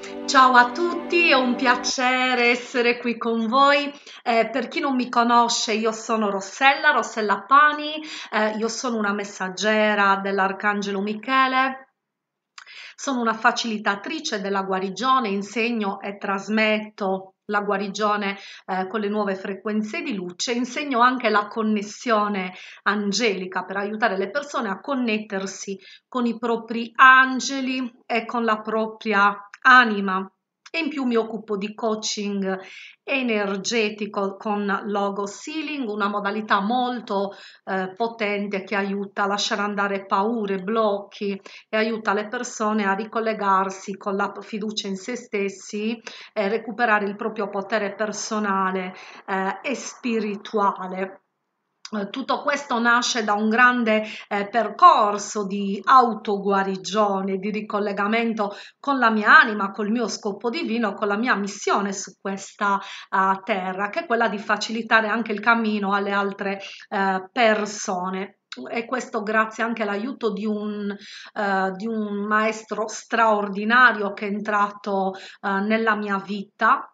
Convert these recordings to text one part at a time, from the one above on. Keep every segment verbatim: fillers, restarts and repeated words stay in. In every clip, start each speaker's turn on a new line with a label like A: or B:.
A: Ciao a tutti, è un piacere essere qui con voi. Eh, per chi non mi conosce, io sono Rossella, Rossella Pani, eh, io sono una messaggera dell'Arcangelo Michele, sono una facilitatrice della guarigione, insegno e trasmetto la guarigione eh, con le nuove frequenze di luce, insegno anche la connessione angelica per aiutare le persone a connettersi con i propri angeli e con la propria anima. E in più mi occupo di coaching energetico con Logo Healing, una modalità molto eh, potente che aiuta a lasciare andare paure, blocchi e aiuta le persone a ricollegarsi con la fiducia in se stessi e recuperare il proprio potere personale eh, e spirituale. Eh, Tutto questo nasce da un grande eh, percorso di autoguarigione, di ricollegamento con la mia anima, col mio scopo divino, con la mia missione su questa uh, terra, che è quella di facilitare anche il cammino alle altre uh, persone. E questo grazie anche all'aiuto di un, uh, di un maestro straordinario che è entrato uh, nella mia vita.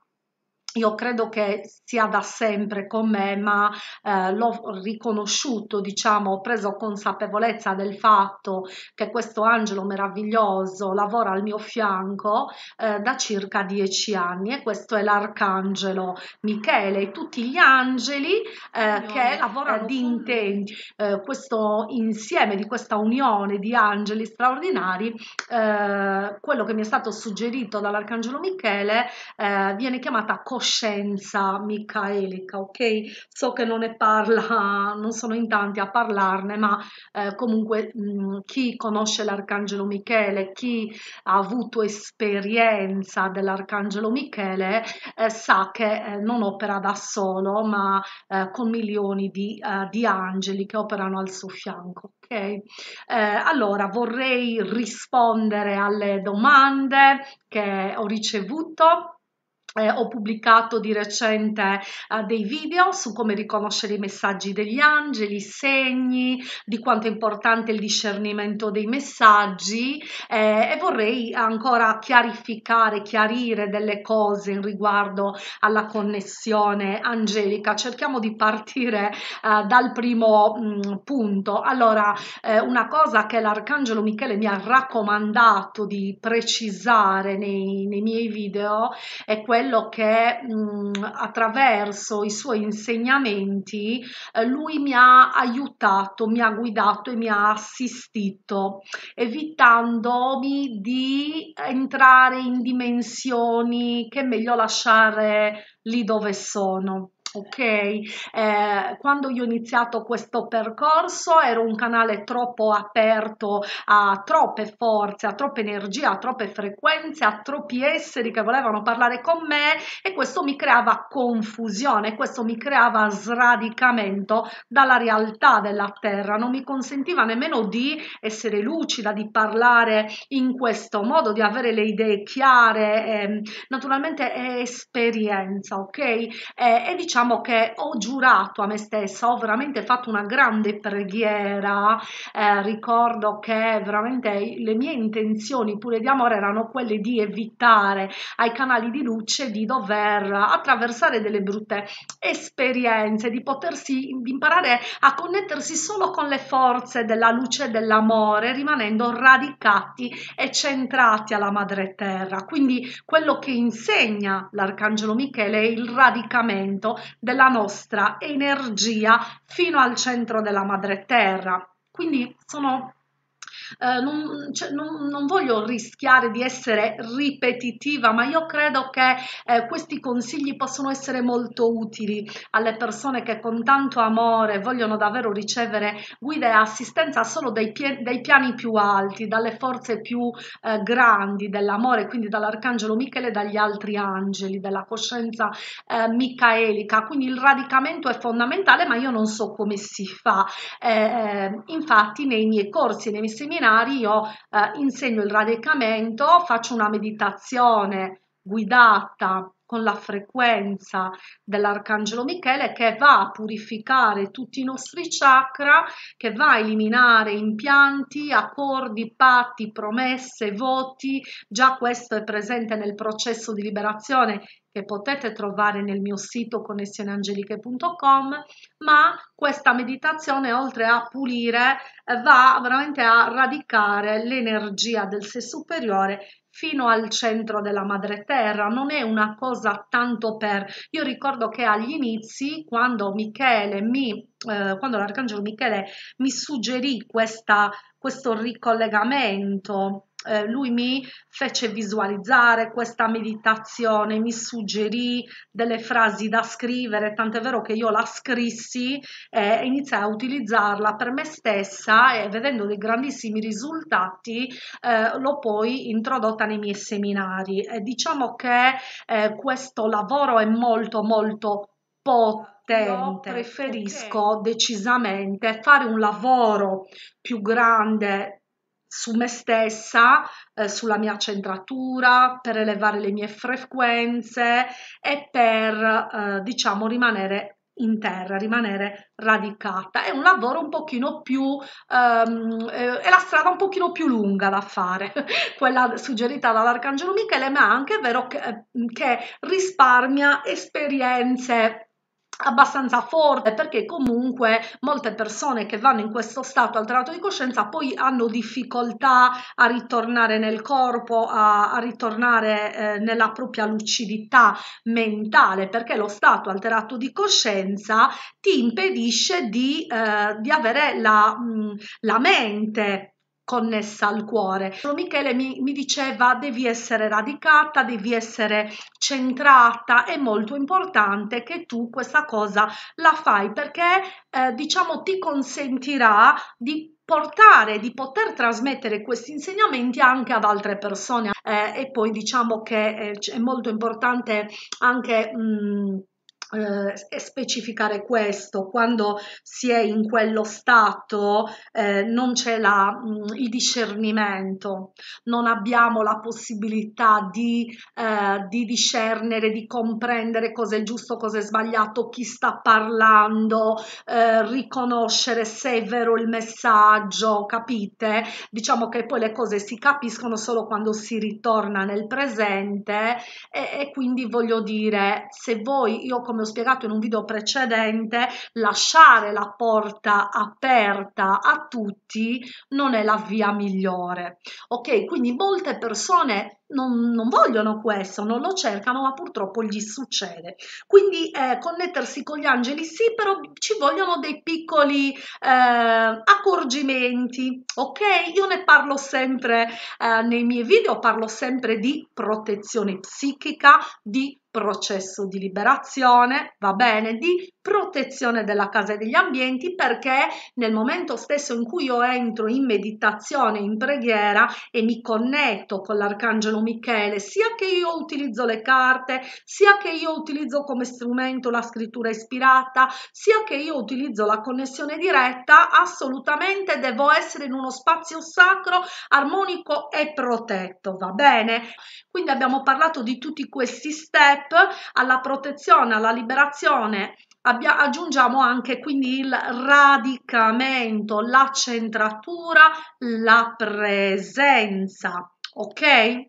A: Io credo che sia da sempre con me, ma eh, l'ho riconosciuto, diciamo, ho preso consapevolezza del fatto che questo angelo meraviglioso lavora al mio fianco eh, da circa dieci anni e questo è l'arcangelo Michele e tutti gli angeli eh, che lavorano eh, di intenti, eh, questo insieme di questa unione di angeli straordinari, eh, quello che mi è stato suggerito dall'arcangelo Michele eh, viene chiamata coscienza micaelica, ok? So che non ne parla, non sono in tanti a parlarne, ma eh, comunque mh, chi conosce l'arcangelo Michele, chi ha avuto esperienza dell'arcangelo Michele, eh, sa che eh, non opera da solo, ma eh, con milioni di, eh, di angeli che operano al suo fianco, ok? Eh, allora vorrei rispondere alle domande che ho ricevuto. Eh, ho pubblicato di recente eh, dei video su come riconoscere i messaggi degli angeli, i segni, di quanto è importante il discernimento dei messaggi eh, e vorrei ancora chiarificare, chiarire delle cose in riguardo alla connessione angelica. Cerchiamo di partire eh, dal primo mh, punto. Allora, eh, una cosa che l'arcangelo Michele mi ha raccomandato di precisare nei, nei miei video è quello che mh, attraverso i suoi insegnamenti eh, lui mi ha aiutato, mi ha guidato e mi ha assistito, evitandomi di entrare in dimensioni che è meglio lasciare lì dove sono. Ok, eh, quando io ho iniziato questo percorso ero un canale troppo aperto a troppe forze, a troppe energie, a troppe frequenze, a troppi esseri che volevano parlare con me e questo mi creava confusione, questo mi creava sradicamento dalla realtà della terra, non mi consentiva nemmeno di essere lucida, di parlare in questo modo, di avere le idee chiare, eh, naturalmente è esperienza, ok? Eh, e diciamo che ho giurato a me stessa, ho veramente fatto una grande preghiera, eh, ricordo che veramente le mie intenzioni pure di amore erano quelle di evitare ai canali di luce di dover attraversare delle brutte esperienze, di potersi di imparare a connettersi solo con le forze della luce e dell'amore, rimanendo radicati e centrati alla madre terra. Quindi quello che insegna l'arcangelo Michele è il radicamento della nostra energia fino al centro della madre terra. Quindi sono eh, non, cioè, non, non voglio rischiare di essere ripetitiva, ma io credo che eh, questi consigli possono essere molto utili alle persone che con tanto amore vogliono davvero ricevere guida e assistenza solo dai, pie- dai piani più alti, dalle forze più eh, grandi dell'amore, quindi dall'arcangelo Michele e dagli altri angeli, della coscienza eh, micaelica. Quindi il radicamento è fondamentale, ma io non so come si fa. Eh, infatti nei miei corsi, nei miei seminari io eh, insegno il radicamento, faccio una meditazione guidata con la frequenza dell'Arcangelo Michele, che va a purificare tutti i nostri chakra, che va a eliminare impianti, accordi, patti, promesse, voti. Già questo è presente nel processo di liberazione che potete trovare nel mio sito connessioni angeliche punto com, ma questa meditazione, oltre a pulire, va veramente a radicare l'energia del sé superiore fino al centro della madre terra. Non è una cosa tanto per... Io ricordo che agli inizi, quando Michele mi eh, quando l'arcangelo Michele mi suggerì questa, questo ricollegamento, eh, lui mi fece visualizzare questa meditazione, mi suggerì delle frasi da scrivere, tant'è vero che io la scrissi e iniziai a utilizzarla per me stessa, e vedendo dei grandissimi risultati eh, l'ho poi introdotta nei miei seminari. E diciamo che eh, questo lavoro è molto molto potente. Io preferisco okay. decisamente fare un lavoro più grande su me stessa, eh, sulla mia centratura, per elevare le mie frequenze e per eh, diciamo rimanere in terra, rimanere radicata. È un lavoro un pochino più um, è la strada un pochino più lunga da fare, quella suggerita dall'Arcangelo Michele, ma è anche vero che, che risparmia esperienze abbastanza forte, perché comunque molte persone che vanno in questo stato alterato di coscienza poi hanno difficoltà a ritornare nel corpo, a, a ritornare eh, nella propria lucidità mentale, perché lo stato alterato di coscienza ti impedisce di, eh, di avere la, mh, la mente connessa al cuore. Michele mi, mi diceva: devi essere radicata, devi essere centrata, è molto importante che tu questa cosa la fai, perché eh, diciamo ti consentirà di portare, di poter trasmettere questi insegnamenti anche ad altre persone. Eh, e poi diciamo che eh, è molto importante anche mh, eh, specificare questo: quando si è in quello stato eh, non c'è la, mh, il discernimento, non abbiamo la possibilità di, eh, di discernere, di comprendere cosa è giusto, cosa è sbagliato, chi sta parlando, eh, riconoscere se è vero il messaggio, capite? Diciamo che poi le cose si capiscono solo quando si ritorna nel presente, e, e quindi voglio dire, se voi, io come ho spiegato in un video precedente, lasciare la porta aperta a tutti non è la via migliore, ok? Quindi molte persone non, non vogliono questo, non lo cercano, ma purtroppo gli succede. Quindi eh, connettersi con gli angeli sì, però ci vogliono dei piccoli eh, accorgimenti, ok? Io ne parlo sempre eh, nei miei video, parlo sempre di protezione psichica, di processo di liberazione, va bene, di protezione della casa e degli ambienti, perché nel momento stesso in cui io entro in meditazione, in preghiera e mi connetto con l'arcangelo Michele, sia che io utilizzo le carte, sia che io utilizzo come strumento la scrittura ispirata, sia che io utilizzo la connessione diretta, assolutamente devo essere in uno spazio sacro, armonico e protetto, va bene? Quindi abbiamo parlato di tutti questi step. Alla protezione, alla liberazione Abbia, aggiungiamo anche quindi il radicamento, la centratura, la presenza, ok?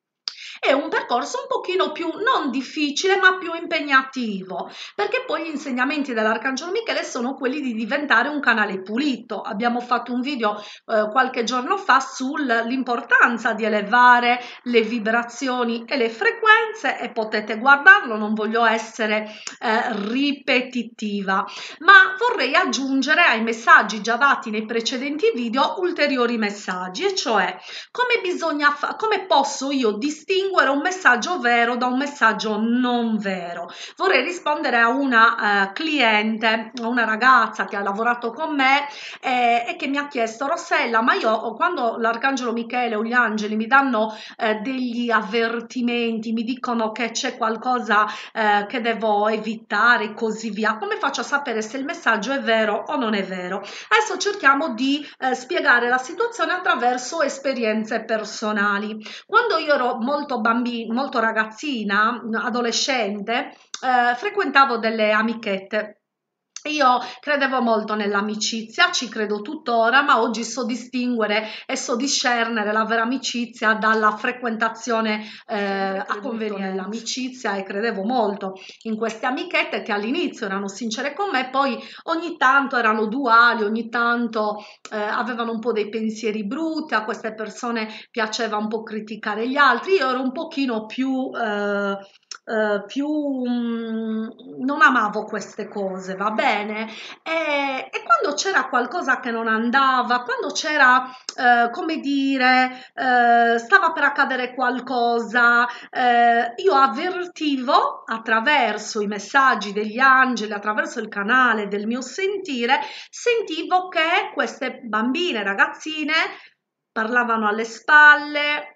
A: È un percorso un pochino più non difficile ma più impegnativo, perché poi gli insegnamenti dell'Arcangelo Michele sono quelli di diventare un canale pulito. Abbiamo fatto un video eh, qualche giorno fa sull'importanza di elevare le vibrazioni e le frequenze, e potete guardarlo, non voglio essere eh, ripetitiva, ma vorrei aggiungere ai messaggi già dati nei precedenti video ulteriori messaggi, e cioè come bisogna fa come posso io distinguere un messaggio vero da un messaggio non vero. Vorrei rispondere a una eh, cliente, a una ragazza che ha lavorato con me eh, e che mi ha chiesto: Rossella, ma io quando l'arcangelo Michele o gli angeli mi danno eh, degli avvertimenti, mi dicono che c'è qualcosa eh, che devo evitare e così via, come faccio a sapere se il messaggio è vero o non è vero? Adesso cerchiamo di eh, spiegare la situazione attraverso esperienze personali. Quando io ero molto molto bambina, molto ragazzina, adolescente, eh, frequentavo delle amichette. Io credevo molto nell'amicizia, ci credo tuttora, ma oggi so distinguere e so discernere la vera amicizia dalla frequentazione eh, a convenienza. Nell'amicizia e credevo molto in queste amichette che all'inizio erano sincere con me, poi ogni tanto erano duali, ogni tanto eh, avevano un po' dei pensieri brutti, a queste persone piaceva un po' criticare gli altri, io ero un pochino più... Eh, Uh, più um, non amavo queste cose, va bene? E, e quando c'era qualcosa che non andava, quando c'era, uh, come dire, uh, stava per accadere qualcosa, uh, io avvertivo attraverso i messaggi degli angeli, attraverso il canale del mio sentire, sentivo che queste bambine, ragazzine, parlavano alle spalle,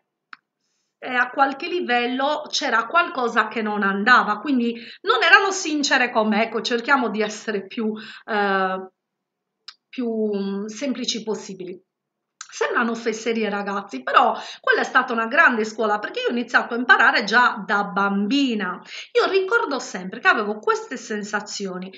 A: e a qualche livello c'era qualcosa che non andava, quindi non erano sincere con me. Ecco, cerchiamo di essere più, eh, più mm, semplici possibili. Sembrano fesserie, ragazzi, però quella è stata una grande scuola perché io ho iniziato a imparare già da bambina. Io ricordo sempre che avevo queste sensazioni.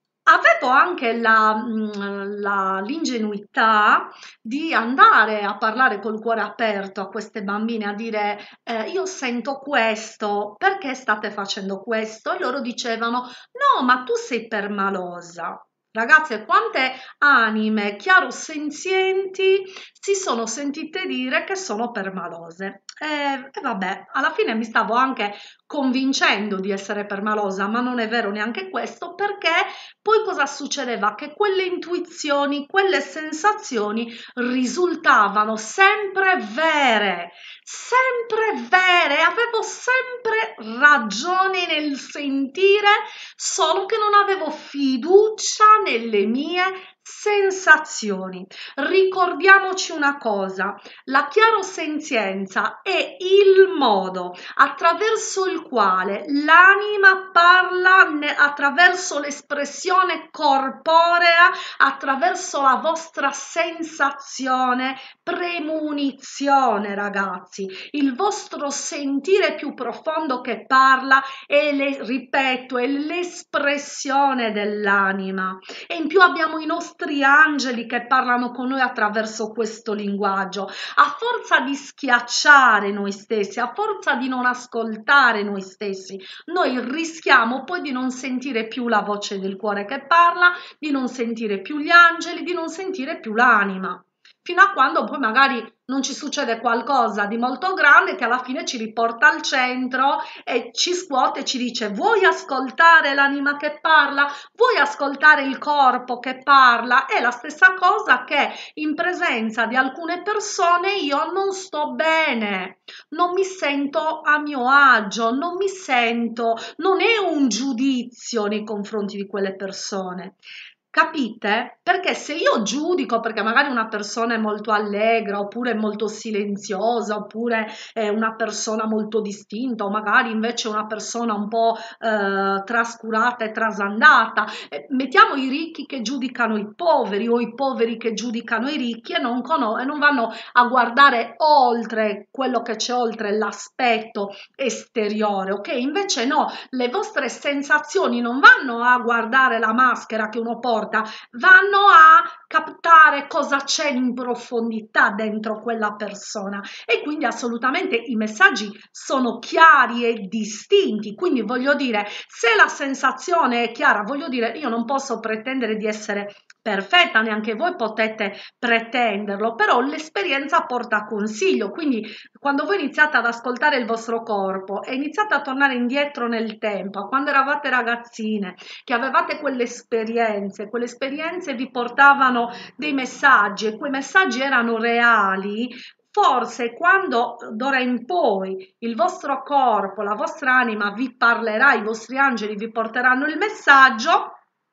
A: Avevo anche la, mm, la- l'ingenuità di andare a parlare col cuore aperto a queste bambine, a dire eh, io sento questo, perché state facendo questo? E loro dicevano no, ma tu sei permalosa. Ragazze, quante anime chiarosenzienti si sono sentite dire che sono permalose. E, e vabbè, alla fine mi stavo anche convincendo di essere permalosa, ma non è vero neanche questo, perché poi cosa succedeva? Che quelle intuizioni, quelle sensazioni risultavano sempre vere, sempre vere, avevo sempre ragione nel sentire, solo che non avevo fiducia nelle mie sensazioni. Ricordiamoci una cosa, la chiarosenzienza è il modo attraverso il quale l'anima parla attraverso l'espressione corporea, attraverso la vostra sensazione, premonizione, ragazzi, il vostro sentire più profondo che parla e le, ripeto, è l'espressione dell'anima. E in più abbiamo i nostri angeli che parlano con noi attraverso questo linguaggio. A forza di schiacciare noi stessi, a forza di non ascoltare noi stessi, noi rischiamo poi di non sentire più la voce del cuore che parla, di non sentire più gli angeli, di non sentire più l'anima, fino a quando poi magari non ci succede qualcosa di molto grande che alla fine ci riporta al centro e ci scuote e ci dice: vuoi ascoltare l'anima che parla? Vuoi ascoltare il corpo che parla? È la stessa cosa che in presenza di alcune persone io non sto bene, non mi sento a mio agio, non mi sento, non è un giudizio nei confronti di quelle persone. Capite? Perché se io giudico perché magari una persona è molto allegra, oppure molto silenziosa, oppure è una persona molto distinta, o magari invece una persona un po' eh, trascurata e trasandata, eh, mettiamo i ricchi che giudicano i poveri o i poveri che giudicano i ricchi e non, e non vanno a guardare oltre quello che c'è oltre l'aspetto esteriore, ok? Invece no, le vostre sensazioni non vanno a guardare la maschera che uno porta, vanno a captare cosa c'è in profondità dentro quella persona, e quindi assolutamente i messaggi sono chiari e distinti. Quindi voglio dire, se la sensazione è chiara, voglio dire, io non posso pretendere di essere perfetta, neanche voi potete pretenderlo, però l'esperienza porta consiglio. Quindi quando voi iniziate ad ascoltare il vostro corpo e iniziate a tornare indietro nel tempo, a quando eravate ragazzine, che avevate quelle esperienze, quelle esperienze vi portavano dei messaggi e quei messaggi erano reali, forse quando d'ora in poi il vostro corpo, la vostra anima vi parlerà, i vostri angeli vi porteranno il messaggio,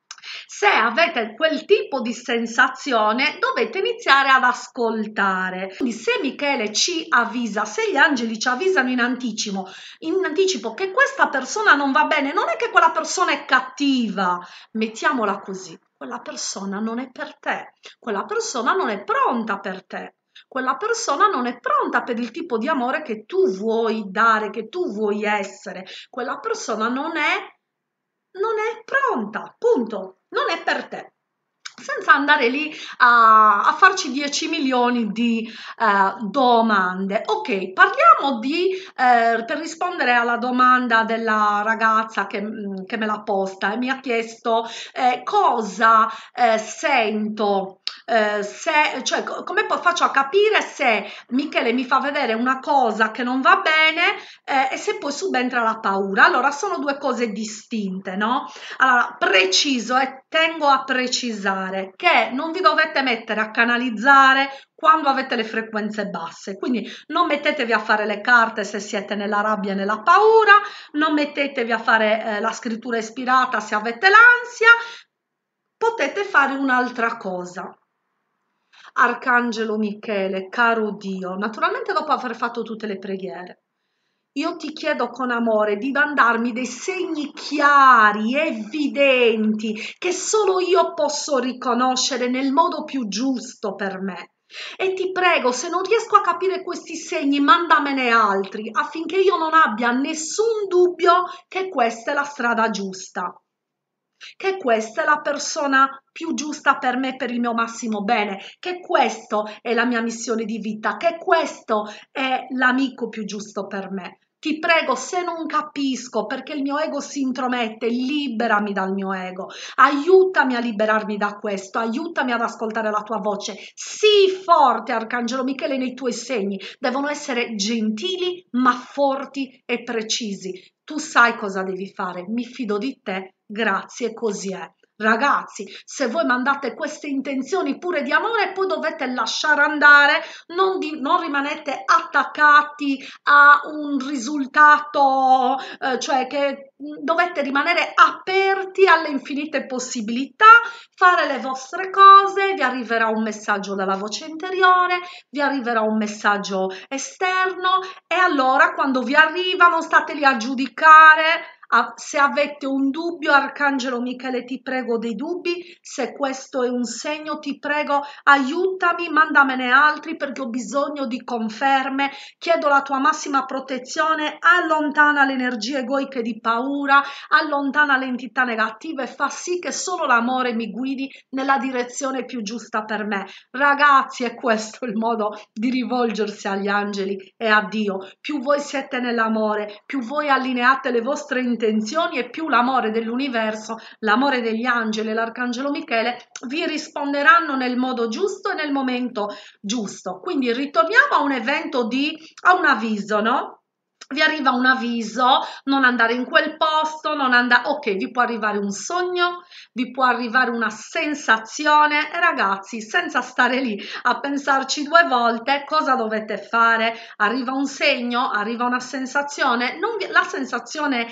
A: se avete quel tipo di sensazione dovete iniziare ad ascoltare. Quindi se Michele ci avvisa, se gli angeli ci avvisano in anticipo, in anticipo che questa persona non va bene, non è che quella persona è cattiva, mettiamola così, quella persona non è per te, quella persona non è pronta per te. quella persona non è pronta per il tipo di amore che tu vuoi dare, che tu vuoi essere. Quella persona non è, non è pronta, punto, non è per te. Senza andare lì a, a farci dieci milioni di eh, domande. Ok, parliamo di, eh, per rispondere alla domanda della ragazza che, mm, che me l'ha posta e mi ha chiesto eh, cosa eh, sento, eh, se, cioè co- come po- faccio a capire se Michele mi fa vedere una cosa che non va bene eh, e se poi subentra la paura. Allora, sono due cose distinte, no? Allora, preciso e tengo a precisare che non vi dovete mettere a canalizzare quando avete le frequenze basse, quindi non mettetevi a fare le carte se siete nella rabbia e nella paura, non mettetevi a fare eh, la scrittura ispirata se avete l'ansia, potete fare un'altra cosa. Arcangelo Michele, caro Dio, naturalmente dopo aver fatto tutte le preghiere, io ti chiedo con amore di mandarmi dei segni chiari, evidenti, che solo io posso riconoscere nel modo più giusto per me. E ti prego, se non riesco a capire questi segni, mandamene altri, affinché io non abbia nessun dubbio che questa è la strada giusta, che questa è la persona più giusta per me, per il mio massimo bene, che questo è la mia missione di vita, che questo è l'amico più giusto per me. Ti prego, se non capisco perché il mio ego si intromette, liberami dal mio ego, aiutami a liberarmi da questo, aiutami ad ascoltare la tua voce. Sii forte, Arcangelo Michele, nei tuoi segni, devono essere gentili ma forti e precisi. Tu sai cosa devi fare, mi fido di te, grazie, così è. Ragazzi, se voi mandate queste intenzioni pure di amore, poi dovete lasciare andare, non, di, non rimanete attaccati a un risultato, eh, cioè che dovete rimanere aperti alle infinite possibilità, fare le vostre cose, vi arriverà un messaggio dalla voce interiore, vi arriverà un messaggio esterno e allora quando vi arriva non state lì a giudicare. Se avete un dubbio, Arcangelo Michele, ti prego dei dubbi, se questo è un segno, ti prego, aiutami, mandamene altri perché ho bisogno di conferme, chiedo la tua massima protezione, allontana le energie egoiche di paura, allontana le entità negative e fa sì che solo l'amore mi guidi nella direzione più giusta per me. Ragazzi, è questo il modo di rivolgersi agli angeli e a Dio. Più voi siete nell'amore, più voi allineate le vostre intenzioni e più l'amore dell'universo, l'amore degli angeli e l'arcangelo Michele vi risponderanno nel modo giusto e nel momento giusto. Quindi ritorniamo a un evento di, a un avviso, no? Vi arriva un avviso, non andare in quel posto, non andare, ok, vi può arrivare un sogno, vi può arrivare una sensazione e ragazzi, senza stare lì a pensarci due volte, cosa dovete fare? Arriva un segno, arriva una sensazione, non vi, la sensazione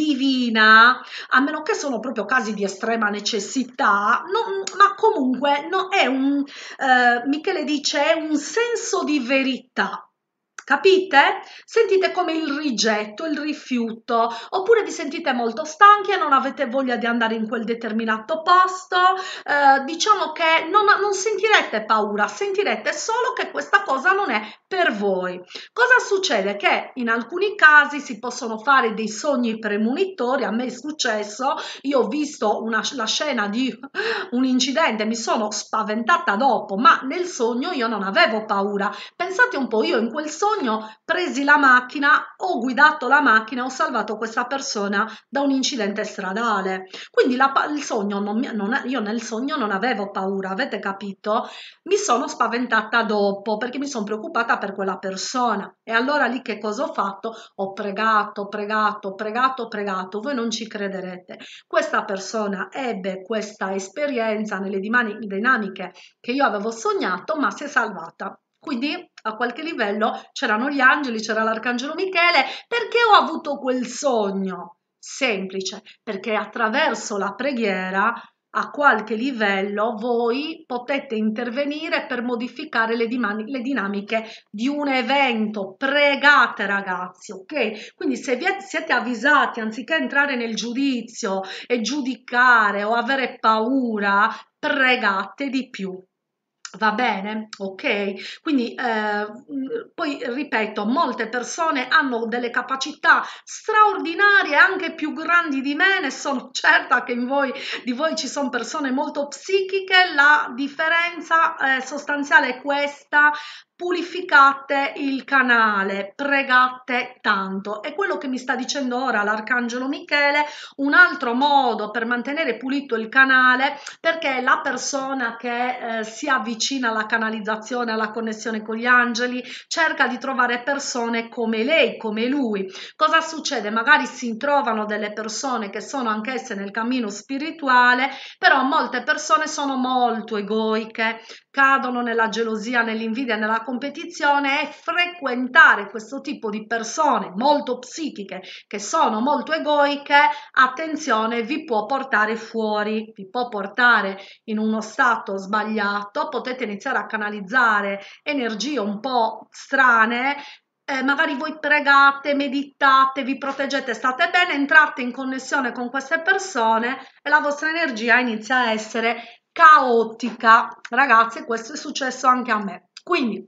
A: divina, a meno che sono proprio casi di estrema necessità, non, ma comunque no, è un, eh, Michele dice, è un senso di verità. Capite? Sentite come il rigetto, il rifiuto, oppure vi sentite molto stanchi e non avete voglia di andare in quel determinato posto, eh, diciamo che non, non sentirete paura, sentirete solo che questa cosa non è per voi. Cosa succede? Che in alcuni casi si possono fare dei sogni premonitori, a me è successo, io ho visto una, la scena di un incidente, mi sono spaventata dopo, ma nel sogno io non avevo paura. Pensate un po', io in quel sogno presi la macchina, ho guidato la macchina, ho salvato questa persona da un incidente stradale. Quindi la, il sogno non, non, io nel sogno non avevo paura, avete capito? Mi sono spaventata dopo perché mi sono preoccupata per quella persona. E allora lì che cosa ho fatto? Ho pregato, pregato, pregato, pregato. Voi non ci crederete. Questa persona ebbe questa esperienza nelle dinamiche che io avevo sognato, ma si è salvata. Quindi a qualche livello c'erano gli angeli, c'era l'arcangelo Michele. Perché ho avuto quel sogno? Semplice, perché attraverso la preghiera a qualche livello voi potete intervenire per modificare le, le dinamiche di un evento. Pregate ragazzi, ok? Quindi se vi siete avvisati, anziché entrare nel giudizio e giudicare o avere paura, pregate di più. Va bene, ok? Quindi eh, poi ripeto, molte persone hanno delle capacità straordinarie, anche più grandi di me, ne sono certa che in voi, di voi ci sono persone molto psichiche, la differenza eh, sostanziale è questa: purificate il canale, pregate tanto. È quello che mi sta dicendo ora l'Arcangelo Michele, un altro modo per mantenere pulito il canale, perché la persona che eh, si avvicina alla canalizzazione, alla connessione con gli angeli, cerca di trovare persone come lei, come lui. Cosa succede? Magari si trovano delle persone che sono anch'esse nel cammino spirituale, però molte persone sono molto egoiche, cadono nella gelosia, nell'invidia, nella competizione, e frequentare questo tipo di persone molto psichiche, che sono molto egoiche, attenzione, vi può portare fuori, vi può portare in uno stato sbagliato, potete iniziare a canalizzare energie un po' strane. Eh, magari voi pregate, meditate, vi proteggete, state bene, entrate in connessione con queste persone e la vostra energia inizia a essere caotica. Ragazzi, questo è successo anche a me. Quindi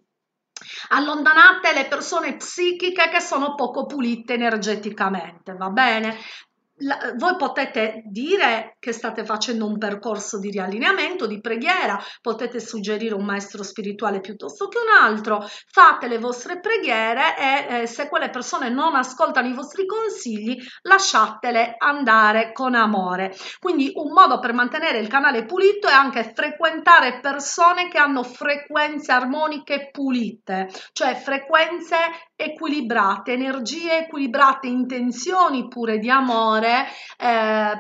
A: allontanate le persone psichiche che sono poco pulite energeticamente, va bene? La, voi potete dire che state facendo un percorso di riallineamento, di preghiera, potete suggerire un maestro spirituale piuttosto che un altro, fate le vostre preghiere e eh, se quelle persone non ascoltano i vostri consigli, lasciatele andare con amore. Quindi un modo per mantenere il canale pulito è anche frequentare persone che hanno frequenze armoniche pulite, cioè frequenze equilibrate, energie equilibrate, intenzioni pure di amore, eh,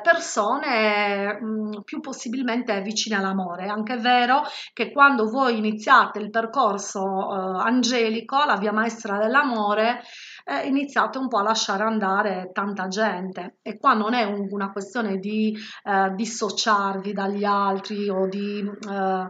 A: persone mh, più possibilmente vicine all'amore. È anche vero che quando voi iniziate il percorso eh, angelico, la via maestra dell'amore, eh, iniziate un po' a lasciare andare tanta gente, e qua non è un, una questione di eh, dissociarvi dagli altri o di eh,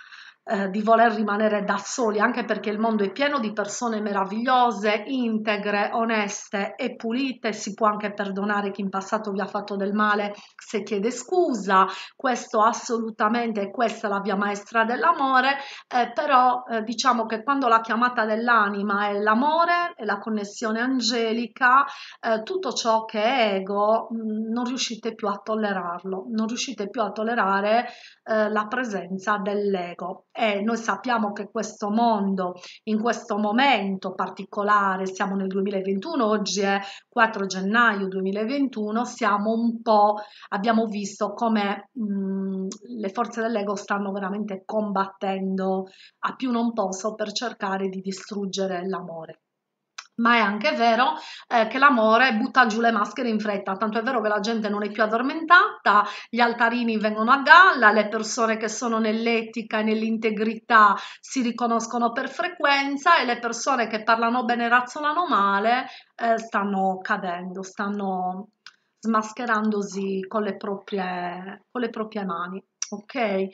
A: eh, di voler rimanere da soli, anche perché il mondo è pieno di persone meravigliose, integre, oneste e pulite. Si può anche perdonare chi in passato vi ha fatto del male se chiede scusa, questo assolutamente, questa è la via maestra dell'amore, eh, però eh, diciamo che quando la chiamata dell'anima è l'amore e la connessione angelica, eh, tutto ciò che è ego mh, non riuscite più a tollerarlo, non riuscite più a tollerare eh, la presenza dell'ego. E noi sappiamo che questo mondo, in questo momento particolare, siamo nel duemilaventuno, oggi è quattro gennaio duemilaventuno, siamo un po', abbiamo visto come mh, le forze dell'ego stanno veramente combattendo a più non posso per cercare di distruggere l'amore. Ma è anche vero eh, che l'amore butta giù le maschere in fretta, tanto è vero che la gente non è più addormentata, gli altarini vengono a galla, le persone che sono nell'etica e nell'integrità si riconoscono per frequenza, e le persone che parlano bene e razzolano male eh, stanno cadendo, stanno smascherandosi con le proprie, con le proprie mani. Ok, eh,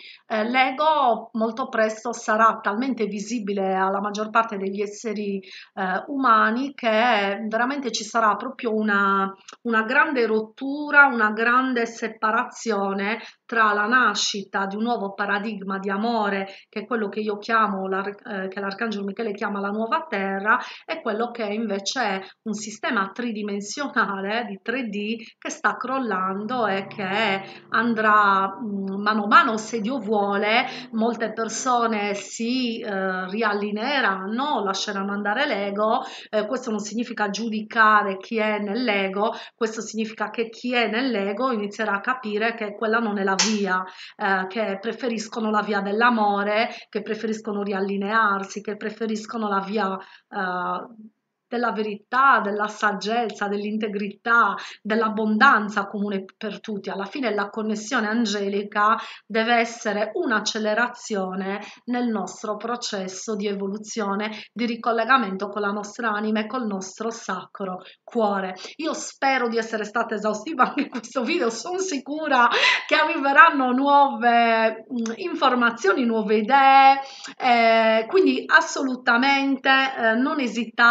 A: l'ego molto presto sarà talmente visibile alla maggior parte degli esseri eh, umani che veramente ci sarà proprio una, una grande rottura, una grande separazione tra la nascita di un nuovo paradigma di amore, che è quello che io chiamo, eh, che l'Arcangelo Michele chiama la nuova terra, e quello che invece è un sistema tridimensionale di tre D che sta crollando e che andrà mh, mano a mano, se Dio vuole, molte persone si eh, riallineeranno, lasceranno andare l'ego. Eh, questo non significa giudicare chi è nell'ego, questo significa che chi è nell'ego inizierà a capire che quella non è la via, eh, che preferiscono la via dell'amore, che preferiscono riallinearsi, che preferiscono la via eh, della verità, della saggezza, dell'integrità, dell'abbondanza comune per tutti. Alla fine la connessione angelica deve essere un'accelerazione nel nostro processo di evoluzione, di ricollegamento con la nostra anima e col nostro sacro cuore. Io spero di essere stata esaustiva anche in questo video, sono sicura che arriveranno nuove mh, informazioni, nuove idee, eh, quindi assolutamente eh, non esitate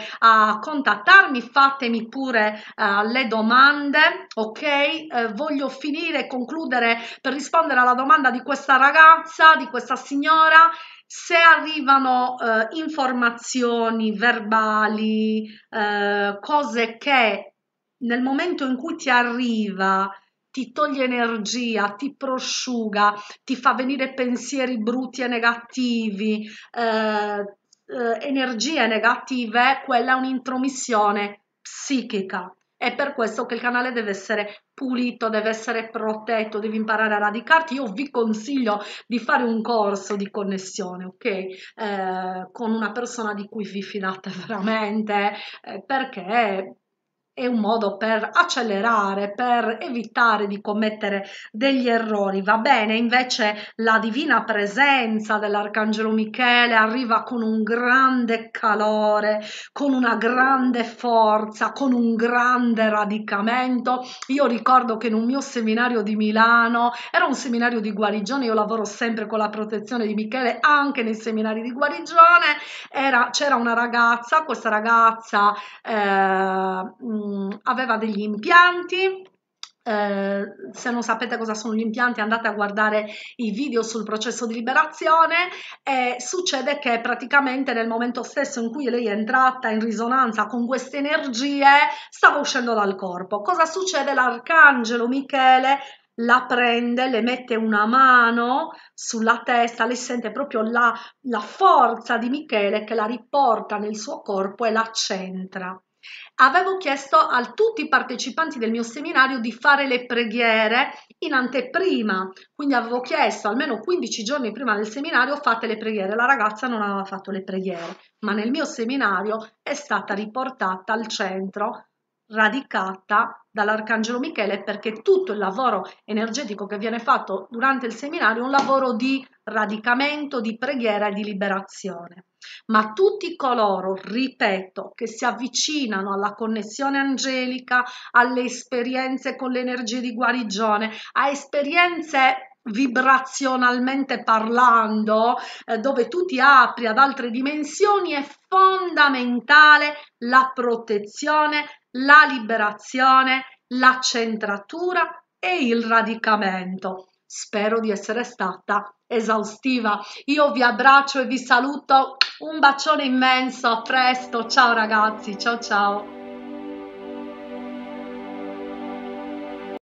A: a contattarmi, fatemi pure uh, le domande, ok? Uh, voglio finire e concludere per rispondere alla domanda di questa ragazza, di questa signora. Se arrivano uh, informazioni verbali, uh, cose che nel momento in cui ti arriva ti toglie energia, ti prosciuga, ti fa venire pensieri brutti e negativi, eh, eh, energie negative, quella è un'intromissione psichica. È per questo che il canale deve essere pulito, deve essere protetto, devi imparare a radicarti. Io vi consiglio di fare un corso di connessione, ok? Eh, con una persona di cui vi fidate veramente, eh, perché è un modo per accelerare, per evitare di commettere degli errori. Va bene, invece la divina presenza dell'Arcangelo Michele arriva con un grande calore, con una grande forza, con un grande radicamento. Io ricordo che in un mio seminario di Milano, era un seminario di guarigione, io lavoro sempre con la protezione di Michele anche nei seminari di guarigione, c'era una ragazza, questa ragazza eh, aveva degli impianti. Eh, se non sapete cosa sono gli impianti, andate a guardare i video sul processo di liberazione. E succede che praticamente nel momento stesso in cui lei è entrata in risonanza con queste energie stava uscendo dal corpo. Cosa succede? L'arcangelo Michele la prende, le mette una mano sulla testa, lei sente proprio la, la forza di Michele che la riporta nel suo corpo e la centra. Avevo chiesto a tutti i partecipanti del mio seminario di fare le preghiere in anteprima, quindi avevo chiesto almeno quindici giorni prima del seminario fate le preghiere. La ragazza non aveva fatto le preghiere, ma nel mio seminario è stata riportata al centro, radicata dall'Arcangelo Michele, perché tutto il lavoro energetico che viene fatto durante il seminario è un lavoro di radicamento, di preghiera e di liberazione. Ma tutti coloro, ripeto, che si avvicinano alla connessione angelica, alle esperienze con le energie di guarigione, a esperienze vibrazionalmente parlando, eh, dove tu ti apri ad altre dimensioni, è fondamentale la protezione, la liberazione, la centratura e il radicamento. Spero di essere stata esaustiva. Io vi abbraccio e vi saluto. Un bacione immenso. A presto. Ciao ragazzi. Ciao ciao.